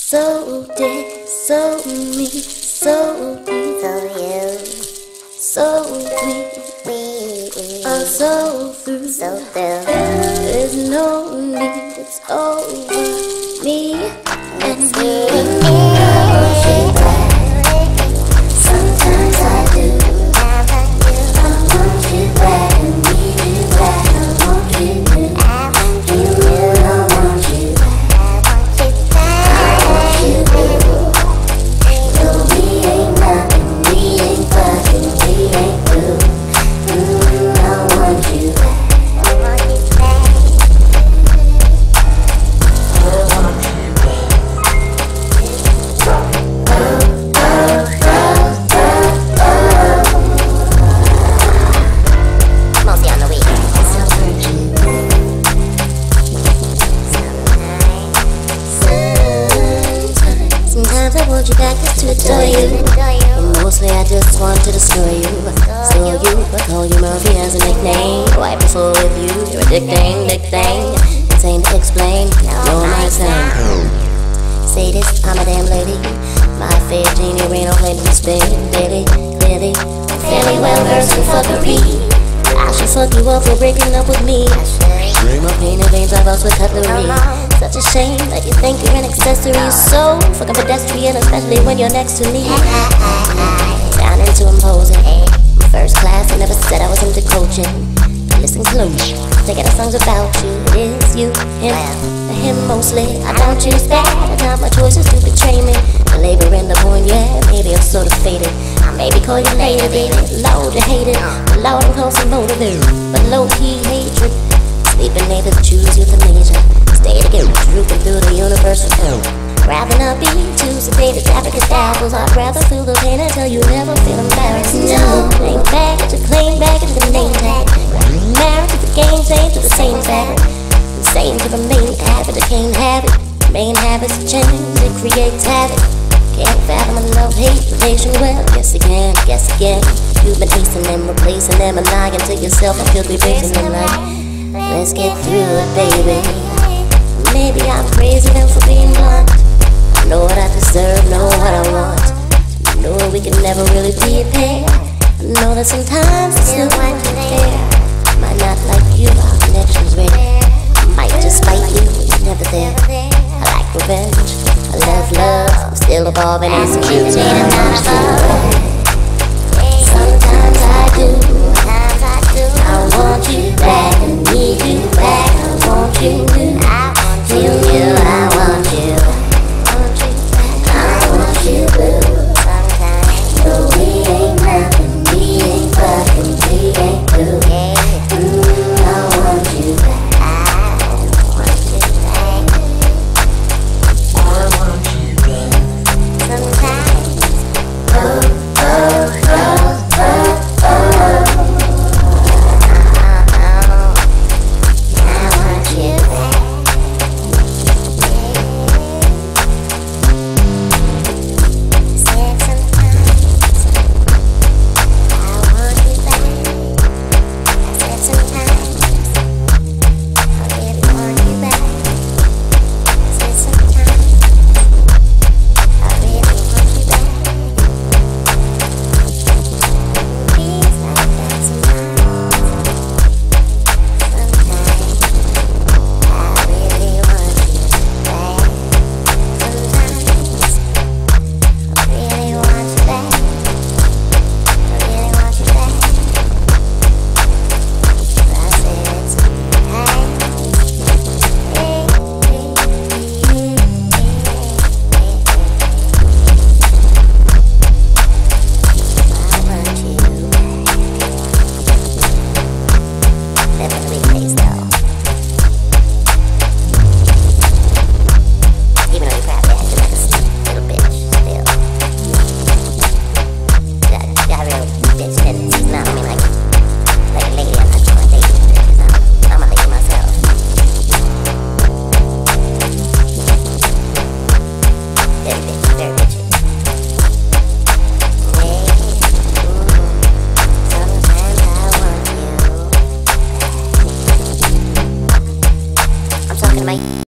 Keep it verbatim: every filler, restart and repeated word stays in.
So dead, so me, so deep, So you, so we, we, we, are so through. so through. There's no need, it's over me and you. Sometimes I do. I want you back, I need you back. I want you new. You knew I want you back. I want you new. No, we ain't nothing, we ain't fucking, we ain't through. Mm, I want you back. I want you back. I want you back. Oh, oh, oh, oh, oh. Mostly on the weekend. So virgin. Sometimes, sometimes I want you back just to adore you. But mostly I just want to destroy you. Store you, I call you Murphy as a nickname. Right before with you, you're addicting, addicting. Insane to explain, no my sound. Say this, I'm a damn lady. My fair genie rain on lady spin daily, clearly. Fairly well versed in fuckery. I should fuck you up for breaking up with me. Dream of pain and veins I bust with cutlery. Such a shame that you think you're an accessory. You're so fucking pedestrian, especially when you're next to me. Down into imposing. First class, I never said I was into coaching. Listen close, taking the songs about you. It is you, him, him mostly. I don't choose that, it's not my choices to betray me. The labor in the point, yeah, maybe I'm sort of faded. I maybe call you later, baby. Loud to hate it, loud and close and motivated, but low-key hatred. Sleeping neighbors choose euthanasia. Stay together, drooping through the universe. Rather not be too sedated, African apples. I'd rather feel the pain until you never feel embarrassed. No, claim back, to claim back into the name tag. Married to the game, same to the same fabric. The same to the main habit, the cane habit. Main habits change, it creates havoc. Can't fathom a love-hate relation. Well, guess again, guess again. You've been acing them, replacing them, and lying to yourself. I could be facing them like, let's get through it, baby. Maybe I'm crazy then for being blunt. I know what I deserve, know what I want. I know we can never really be a pair. I know that sometimes it's still quite unfair. Might not like you, our connection's rare. Might just fight you, you're never there. I like revenge, I love love. I'm still evolving as a cute and not above. Sometimes I do, I want you back, I need you back. I want you new, you knew I want you. I want you blue. No, we ain't nothing, we ain't fucking, we ain't through. Mm, I want you back. I want you back. I want you back. Sometimes. Oh, oh, oh, oh, oh. I want you back. Said sometimes I want you back. I said sometimes I really want you back. I said sometimes I really want you back. Feels like that sometimes. Sometimes I really want you back. Sometimes I really want you back. I really want you back. I said sometimes. Hey, hey, hey, I want you back. Definitely face though. Even though you probably acted like a little bitch still. Got, got real bitch tendencies now. I mean like, like a lady I'm not trying to date you because I'm, I'm a lady myself. Very bitchy, very bitchy. Yeah, mm, sometimes I want you. I'm talking to my